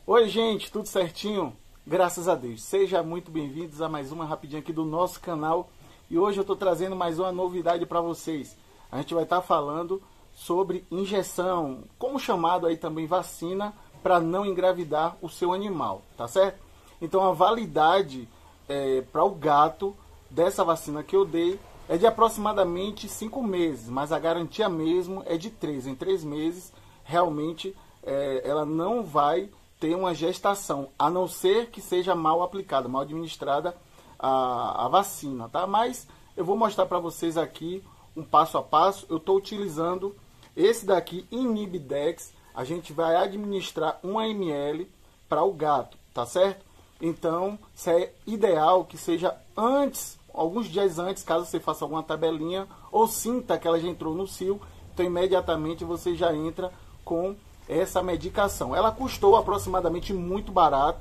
Oi gente, tudo certinho? Graças a Deus. Sejam muito bem-vindos a mais uma rapidinha aqui do nosso canal. E hoje eu estou trazendo mais uma novidade para vocês. A gente vai estar falando sobre injeção, como chamado aí também vacina, para não engravidar o seu animal, tá certo? Então a validade para o gato dessa vacina que eu dei é de aproximadamente 5 meses, mas a garantia mesmo é de 3. Em 3 meses, realmente, ela não vai ter uma gestação, a não ser que seja mal aplicada, mal administrada a vacina, tá? Mas eu vou mostrar para vocês aqui um passo a passo. Eu estou utilizando esse daqui, Inibidex. A gente vai administrar 1 ml para o gato, tá certo? Então, é ideal que seja antes, alguns dias antes, caso você faça alguma tabelinha ou sinta que ela já entrou no cio, então imediatamente você já entra com essa medicação. Ela custou aproximadamente muito barato,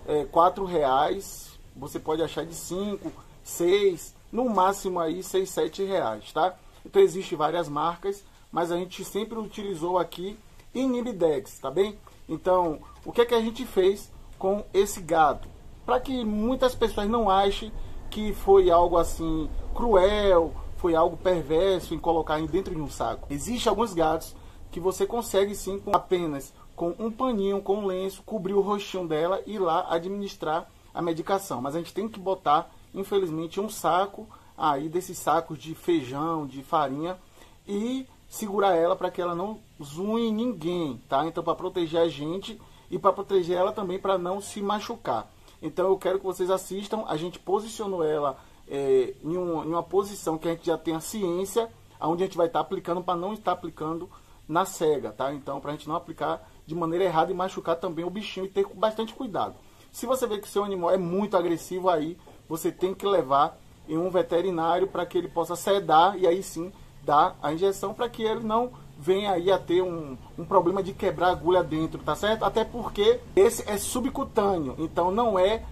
R$4, você pode achar de 5, 6, no máximo aí 6, 7 reais, tá? Então existem várias marcas, mas a gente sempre utilizou aqui Inibidex, tá bem? Então, o que é que a gente fez com esse gato? Para que muitas pessoas não achem que foi algo assim cruel, foi algo perverso em colocar dentro de um saco. Existem alguns gatos que você consegue sim, apenas com um paninho, com um lenço, cobrir o rostinho dela e ir lá administrar a medicação. Mas a gente tem que botar, infelizmente, um saco aí desses sacos de feijão, de farinha, e segurar ela para que ela não zoe ninguém, tá? Então, para proteger a gente e para proteger ela também para não se machucar. Então eu quero que vocês assistam. A gente posicionou ela em uma posição que a gente já tem a ciência, onde a gente vai estar aplicando para não estar aplicando na cega, tá? Então, para a gente não aplicar de maneira errada e machucar também o bichinho, e ter bastante cuidado. Se você vê que seu animal é muito agressivo, aí você tem que levar em um veterinário para que ele possa sedar e aí sim dar a injeção, para que ele não venha aí a ter um problema de quebrar a agulha dentro, tá certo? Até porque esse é subcutâneo, então não é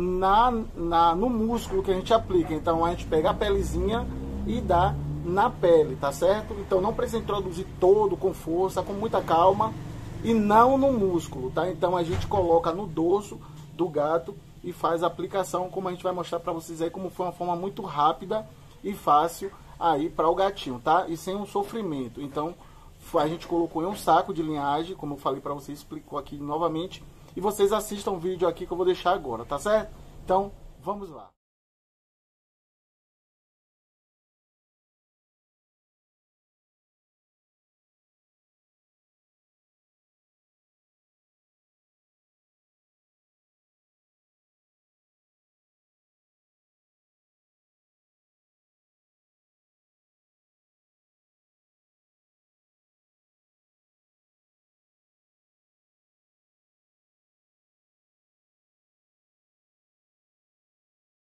no músculo que a gente aplica. Então a gente pega a pelezinha e dá na pele, tá certo? Então não precisa introduzir todo com força, com muita calma, e não no músculo, tá? Então a gente coloca no dorso do gato e faz a aplicação, como a gente vai mostrar para vocês aí, como foi uma forma muito rápida e fácil aí para o gatinho, tá? E sem um sofrimento. Então a gente colocou em um saco de linhagem, como eu falei para vocês, explicou aqui novamente, e vocês assistam o vídeo aqui que eu vou deixar agora, tá certo? Então vamos lá.